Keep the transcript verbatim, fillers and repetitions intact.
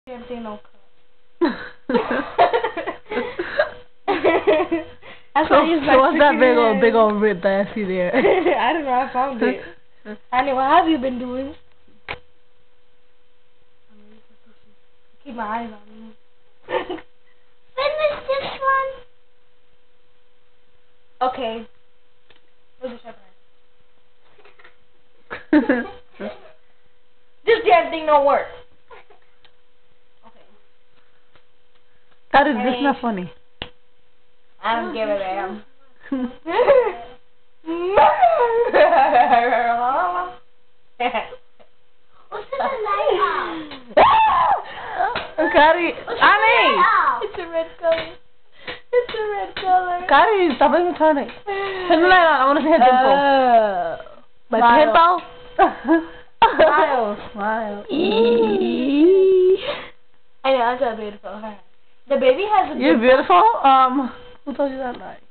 Can't see no cup. so, so what's that big old, big old rip that I see there? I don't know, I found it. Annie, what have you been doing? Keep my eyes on you. Finish this one. Okay. Where's the shepherd? This damn thing don't work. Okay. That is just not funny. I don't give a damn. What's in the lighthouse? Cari, Annie! It's a red color. It's a red color. Cari, stop even turning. Turn the light on. I want to see her dimple. Uh, My pimple? Smile. Smile. I know, that's so beautiful. The baby has a You're beautiful? Um, who told you that lie?